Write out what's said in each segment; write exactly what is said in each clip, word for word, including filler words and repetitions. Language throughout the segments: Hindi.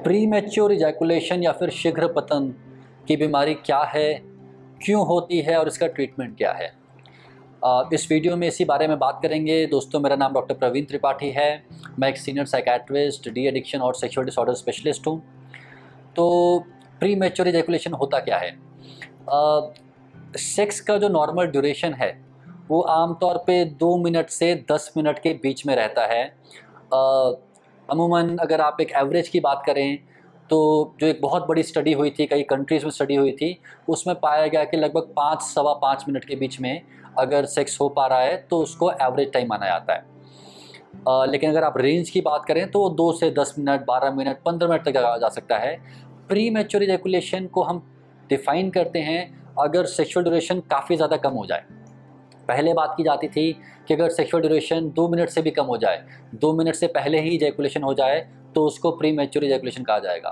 प्रीमेच्योर इजैकुलेशन या फिर शीघ्र पतन की बीमारी क्या है, क्यों होती है और इसका ट्रीटमेंट क्या है, आ, इस वीडियो में इसी बारे में बात करेंगे। दोस्तों, मेरा नाम डॉक्टर प्रवीण त्रिपाठी है। मैं एक सीनियर साइकेट्रिस्ट, डी एडिक्शन और सेक्सुअल डिसऑर्डर स्पेशलिस्ट हूँ। तो प्रीमेच्योर इजैकुलेशन होता क्या है? आ, सेक्स का जो नॉर्मल ड्यूरेशन है वो आमतौर पे दो मिनट से दस मिनट के बीच में रहता है। आ, अमूमन अगर आप एक एवरेज की बात करें तो जो एक बहुत बड़ी स्टडी हुई थी, कई कंट्रीज़ में स्टडी हुई थी, उसमें पाया गया कि लगभग पाँच सवा पाँच मिनट के बीच में अगर सेक्स हो पा रहा है तो उसको एवरेज टाइम माना जाता है। आ, लेकिन अगर आप रेंज की बात करें तो दो से दस मिनट, बारह मिनट, पंद्रह मिनट तक जा सकता है। प्री मैच्योर इजैकुलेशन को हम डिफ़ाइन करते हैं अगर सेक्सुअल ड्यूरेशन काफ़ी ज़्यादा कम हो जाए। पहले बात की जाती थी कि अगर सेक्सुअल ड्यूरेशन दो मिनट से भी कम हो जाए, दो मिनट से पहले ही इजैकुलेशन हो जाए तो उसको प्री मैच्योर इजैकुलेशन कहा जाएगा।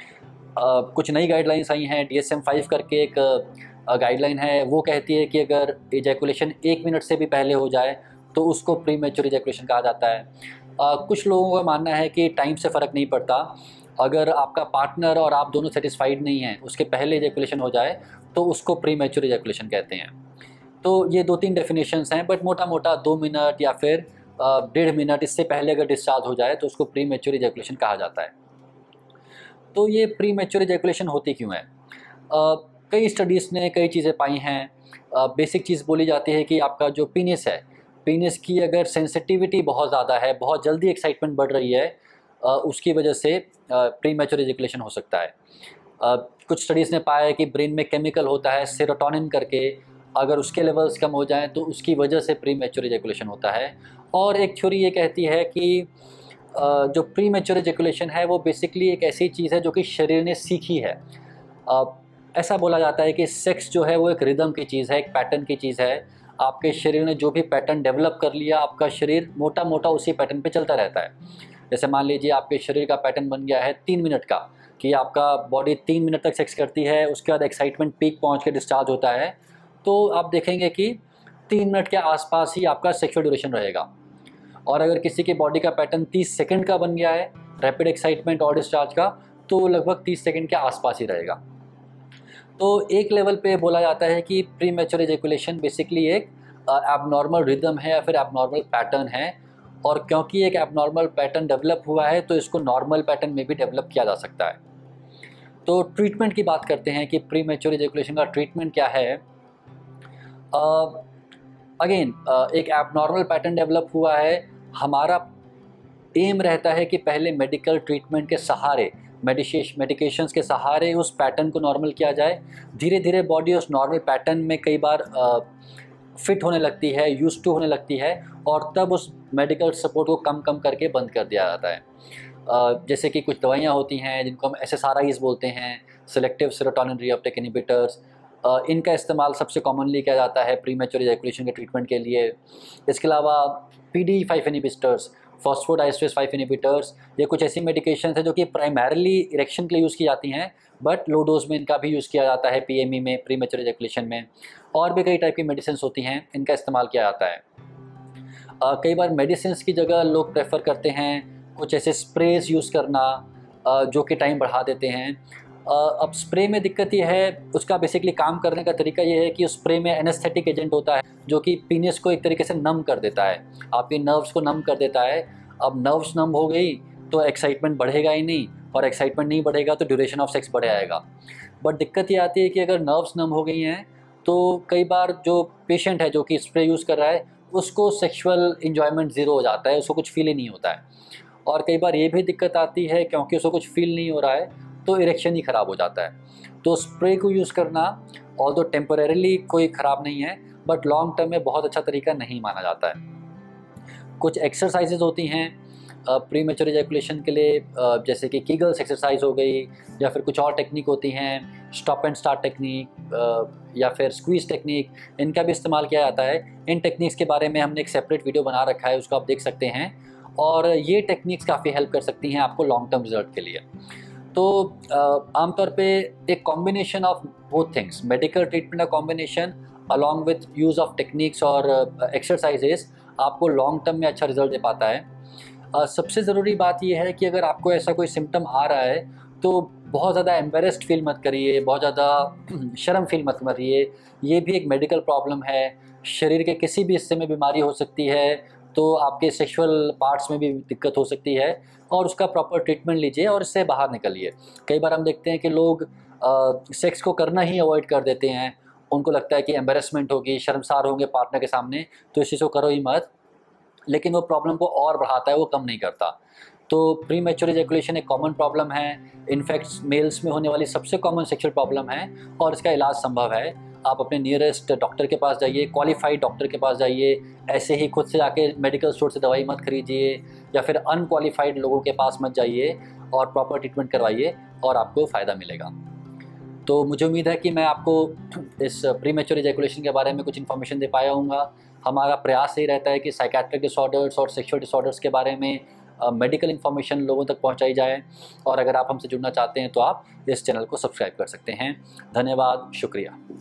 आ, कुछ नई गाइडलाइंस आई हैं, डी एस एम फाइव करके एक गाइडलाइन है, वो कहती है कि अगर इजैकुलेशन एक मिनट से भी पहले हो जाए तो उसको प्री मैच्योर इजैकुलेशन कहा जाता है। आ, कुछ लोगों का मानना है कि टाइम से फ़र्क नहीं पड़ता, अगर आपका पार्टनर और आप दोनों सेटिस्फाइड नहीं हैं, उसके पहले इजैकुलेशन हो जाए तो उसको प्री मैच्योर इजैकुलेशन कहते हैं। तो ये दो तीन डेफिनेशंस हैं, बट मोटा मोटा दो मिनट या फिर डेढ़ मिनट इससे पहले अगर डिस्चार्ज हो जाए तो उसको प्री मैच्योर इजैकुलेशन कहा जाता है। तो ये प्री मैच्योर इजैकुलेशन होती क्यों है? आ, कई स्टडीज़ ने कई चीज़ें पाई हैं। बेसिक चीज़ बोली जाती है कि आपका जो पीनिस है, पीनिस की अगर सेंसिटिविटी बहुत ज़्यादा है, बहुत जल्दी एक्साइटमेंट बढ़ रही है, आ, उसकी वजह से प्री मैच्योर इजैकुलेशन हो सकता है। आ, कुछ स्टडीज़ ने पाया है कि ब्रेन में केमिकल होता है सेरोटोनिन करके, अगर उसके लेवल्स कम हो जाएं तो उसकी वजह से प्री मैच्योर इजैकुलेशन होता है। और एक थ्योरी ये कहती है कि जो प्री मैच्योर इजैकुलेशन है वो बेसिकली एक ऐसी चीज़ है जो कि शरीर ने सीखी है। ऐसा बोला जाता है कि सेक्स जो है वो एक रिदम की चीज़ है, एक पैटर्न की चीज़ है। आपके शरीर ने जो भी पैटर्न डेवलप कर लिया, आपका शरीर मोटा मोटा उसी पैटर्न पे चलता रहता है। जैसे मान लीजिए आपके शरीर का पैटर्न बन गया है तीन मिनट का, कि आपका बॉडी तीन मिनट तक सेक्स करती है, उसके बाद एक्साइटमेंट पीक पहुँच के डिस्चार्ज होता है, तो आप देखेंगे कि तीन मिनट के आसपास ही आपका सेक्सुअल ड्यूरेशन रहेगा। और अगर किसी की बॉडी का पैटर्न तीस सेकंड का बन गया है, रैपिड एक्साइटमेंट और डिस्चार्ज का, तो लगभग तीस सेकंड के आसपास ही रहेगा। तो एक लेवल पे बोला जाता है कि प्री मैच्योर इजैकुलेशन बेसिकली एक एबनॉर्मल रिदम है या फिर एबनॉर्मल पैटर्न है, और क्योंकि एक एबनॉर्मल पैटर्न डेवलप हुआ है तो इसको नॉर्मल पैटर्न में भी डेवलप किया जा सकता है। तो ट्रीटमेंट की बात करते हैं कि प्री मैच्योर इजैकुलेशन का ट्रीटमेंट क्या है। अगेन uh, uh, एक एबनॉर्मल पैटर्न डेवलप हुआ है, हमारा एम रहता है कि पहले मेडिकल ट्रीटमेंट के सहारे, मेडिकेश मेडिकेशंस के सहारे उस पैटर्न को नॉर्मल किया जाए। धीरे धीरे बॉडी उस नॉर्मल पैटर्न में कई बार फिट uh, होने लगती है, यूज्ड टू होने लगती है, और तब उस मेडिकल सपोर्ट को कम कम करके बंद कर दिया जाता है। uh, जैसे कि कुछ दवाइयाँ होती हैं जिनको हम एस एस आर आईज़ बोलते हैं, selective serotonin reuptake inhibitors. Uh, इनका इस्तेमाल सबसे कॉमनली किया जाता है प्री मैच्योर इजैकुलेशन के ट्रीटमेंट के लिए। इसके अलावा P D five inhibitors, phosphodiesterase five inhibitors, ये कुछ ऐसी मेडिकेशंस हैं जो कि प्राइमरीली इरेक्शन के लिए यूज़ की जाती हैं, बट लो डोज में इनका भी यूज़ किया जाता है पी एम ई में, प्री मैच्योर इजैकुलेशन में। और भी कई टाइप की मेडिसिन होती हैं, इनका इस्तेमाल किया जाता है। uh, कई बार मेडिसिन की जगह लोग प्रेफर करते हैं कुछ ऐसे स्प्रेज यूज़ करना, uh, जो कि टाइम बढ़ा देते हैं। Uh, अब स्प्रे में दिक्कत ये है, उसका बेसिकली काम करने का तरीका ये है कि उस स्प्रे में एनेस्थेटिक एजेंट होता है जो कि पीनिस को एक तरीके से नम कर देता है, आपके नर्व्स को नम कर देता है। अब नर्व्स नम हो गई तो एक्साइटमेंट बढ़ेगा ही नहीं, और एक्साइटमेंट नहीं बढ़ेगा तो ड्यूरेशन ऑफ सेक्स बढ़ जाएगा। बट दिक्कत ये आती है कि अगर नर्व्स नम हो गई हैं तो कई बार जो पेशेंट है जो कि स्प्रे यूज़ कर रहा है उसको सेक्शुअल इन्जॉयमेंट ज़ीरो हो जाता है, उसको कुछ फील ही नहीं होता है। और कई बार ये भी दिक्कत आती है क्योंकि उसको कुछ फील नहीं हो रहा है तो इरेक्शन ही ख़राब हो जाता है। तो स्प्रे को यूज़ करना ऑल्दो टेम्परेरीली कोई ख़राब नहीं है, बट लॉन्ग टर्म में बहुत अच्छा तरीका नहीं माना जाता है। कुछ एक्सरसाइजेज होती हैं प्री मैच्योर इजैकुलेशन के लिए, uh, जैसे कि कीगल्स एक्सरसाइज हो गई, या फिर कुछ और टेक्निक होती हैं, stop and start technique, uh, या फिर स्क्वीज़ टेक्निक, इनका भी इस्तेमाल किया जाता है। इन टेक्निक्स के बारे में हमने एक सेपरेट वीडियो बना रखा है, उसको आप देख सकते हैं, और ये टेक्निक्स काफ़ी हेल्प कर सकती हैं आपको लॉन्ग टर्म रिजल्ट के लिए। तो आमतौर पे एक combination of both things, medical treatment का combination along with use of techniques और एक्सरसाइजेस आपको लॉन्ग टर्म में अच्छा रिजल्ट दे पाता है। अ, सबसे ज़रूरी बात ये है कि अगर आपको ऐसा कोई सिम्टम आ रहा है तो बहुत ज़्यादा एम्बेरेस्ड फील मत करिए, बहुत ज़्यादा शर्म फील मत करिए। ये भी एक मेडिकल प्रॉब्लम है, शरीर के किसी भी हिस्से में बीमारी हो सकती है, तो आपके सेक्सुअल पार्ट्स में भी दिक्कत हो सकती है और उसका प्रॉपर ट्रीटमेंट लीजिए और इससे बाहर निकलिए। कई बार हम देखते हैं कि लोग अ, सेक्स को करना ही अवॉइड कर देते हैं, उनको लगता है कि एम्बेरसमेंट होगी, शर्मसार होंगे पार्टनर के सामने, तो इस चीज़ को करो ही मत। लेकिन वो प्रॉब्लम को और बढ़ाता है, वो कम नहीं करता। तो प्रीमैच्योर इजैकुलेशन एक कॉमन प्रॉब्लम है, इनफैक्ट मेल्स में होने वाली सबसे कॉमन सेक्सुअल प्रॉब्लम है और इसका इलाज संभव है। आप अपने नियरेस्ट डॉक्टर के पास जाइए, क्वालिफाइड डॉक्टर के पास जाइए, ऐसे ही खुद से आके मेडिकल स्टोर से दवाई मत खरीदिए या फिर अनक्वालिफाइड लोगों के पास मत जाइए और प्रॉपर ट्रीटमेंट करवाइए और आपको फ़ायदा मिलेगा। तो मुझे उम्मीद है कि मैं आपको इस प्रीमैच्योर इजैकुलेशन के बारे में कुछ इन्फॉर्मेशन दे पाया हूँगा। हमारा प्रयास यही रहता है कि साइकेट्रिक डिसऑर्डर्स और सेक्सुअल डिसऑर्डर्स के बारे में मेडिकल इन्फॉर्मेशन लोगों तक पहुंचाई जाए। और अगर आप हमसे जुड़ना चाहते हैं तो आप इस चैनल को सब्सक्राइब कर सकते हैं। धन्यवाद, शुक्रिया।